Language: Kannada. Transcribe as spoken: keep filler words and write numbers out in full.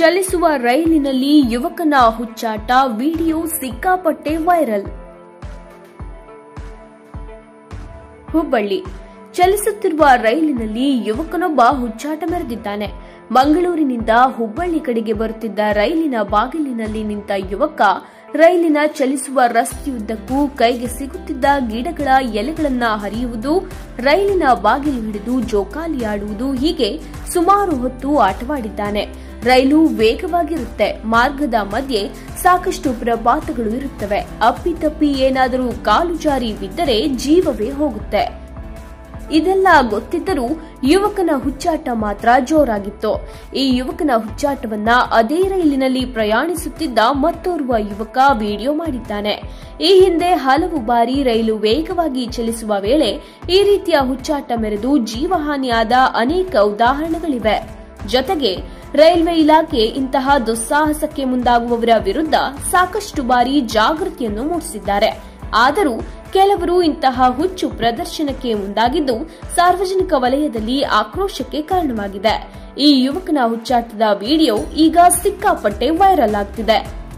ಚಲಿಸುವ ರೈಲಿನಲ್ಲಿ ಯುವಕನ ಹುಚ್ಚಾಟ ವಿಡಿಯೋ ಸಿಕ್ಕಾಪಟ್ಟೆ ವೈರಲ್. ಹುಬ್ಬಳ್ಳಿ ಚಲಿಸುತ್ತಿರುವ ರೈಲಿನಲ್ಲಿ ಯುವಕನೊಬ್ಬ ಹುಚ್ಚಾಟ ಮೆರೆದಿದ್ದಾನೆ. ಮಂಗಳೂರಿನಿಂದ ಹುಬ್ಬಳ್ಳಿ ಕಡೆಗೆ ಬರುತ್ತಿದ್ದ ರೈಲಿನ ಬಾಗಿಲಿನಲ್ಲಿ ನಿಂತ ಯುವಕ ರೈಲಿನ ಚಲಿಸುವ ರಸ್ತೆಯುದ್ದಕ್ಕೂ ಕೈಗೆ ಸಿಗುತ್ತಿದ್ದ ಗಿಡಗಳ ಎಲೆಗಳನ್ನ ಹರಿಯುವುದು, ರೈಲಿನ ಬಾಗಿಲು ಹಿಡಿದು ಜೋಕಾಲಿಯಾಡುವುದು ಹೀಗೆ ಸುಮಾರು ಹೊತ್ತು ಆಟವಾಡಿದ್ದಾನೆ. ರೈಲು ವೇಗವಾಗಿರುತ್ತೆ. ಮಾರ್ಗದ ಮಧ್ಯೆ ಸಾಕಷ್ಟು ಪ್ರಪಾತಗಳು ಇರುತ್ತವೆ. ಅಪ್ಪಿತಪ್ಪಿ ಏನಾದರೂ ಕಾಲು ಜಾರಿ ಬಿದ್ದರೆ ಜೀವವೇ ಹೋಗುತ್ತೆ. ಇದೆಲ್ಲ ಗೊತ್ತಿದ್ದರೂ ಯುವಕನ ಹುಚ್ಚಾಟ ಮಾತ್ರ ಜೋರಾಗಿತ್ತು. ಈ ಯುವಕನ ಹುಚ್ಚಾಟವನ್ನ ಅದೇ ರೈಲಿನಲ್ಲಿ ಪ್ರಯಾಣಿಸುತ್ತಿದ್ದ ಮತ್ತೋರ್ವ ಯುವಕ ವಿಡಿಯೋ ಮಾಡಿದ್ದಾನೆ. ಈ ಹಿಂದೆ ಹಲವು ಬಾರಿ ರೈಲು ವೇಗವಾಗಿ ಚಲಿಸುವ ವೇಳೆ ಈ ರೀತಿಯ ಹುಚ್ಚಾಟ ಮೆರೆದು ಜೀವಹಾನಿಯಾದ ಅನೇಕ ಉದಾಹರಣೆಗಳಿವೆ. ಜೊತೆಗೆ ರೈಲ್ವೆ ಇಲಾಖೆ ಇಂತಹ ದುಸ್ಸಾಹಸಕ್ಕೆ ಮುಂದಾಗುವವರ ವಿರುದ್ಧ ಸಾಕಷ್ಟು ಬಾರಿ ಜಾಗೃತಿಯನ್ನು ಮೂಡಿಸಿದ್ದಾರೆ. ಆದರೂ ಕೆಲವರು ಇಂತಹ ಹುಚ್ಚು ಪ್ರದರ್ಶನಕ್ಕೆ ಮುಂದಾಗಿದ್ದು ಸಾರ್ವಜನಿಕ ವಲಯದಲ್ಲಿ ಆಕ್ರೋಶಕ್ಕೆ ಕಾರಣವಾಗಿದೆ. ಈ ಯುವಕನ ಹುಚ್ಚಾಟದ ವಿಡಿಯೋ ಈಗ ಸಿಕ್ಕಾಪಟ್ಟೆ ವೈರಲ್ ಆಗ್ತಿದೆ.